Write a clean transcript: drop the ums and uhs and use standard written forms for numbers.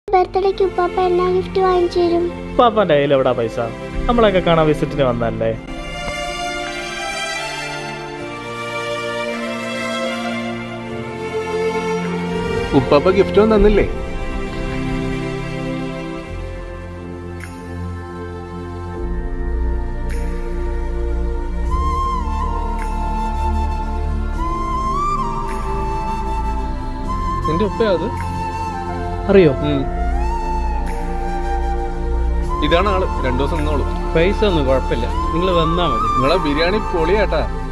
ബർത്ത്ഡേക്ക് ഉപ്പാപ്പ എന്നാ ഗിഫ്റ്റ് വാങ്ങിച്ചു തരും? ഉപ്പാപ്പന്റെ കയ്യിൽ എവിടാ പൈസ? നമ്മളൊക്കെ കാണാൻ വിസിറ്റിന് വന്നല്ലേ. ഉപ്പാപ്പ ഗിഫ്റ്റ് ഒന്നും തന്നില്ലേ? നിന്റെ ഉപ്പയാ അത്? അറിയോ? ഇതാണ് ആള്. 2 ദിവസം നിന്നോളൂ. പൈസ ഒന്നും കുഴപ്പമില്ല, നിങ്ങൾ വന്നാ മതി. നിങ്ങളെ ബിരിയാണി പൊളിയാട്ടാ.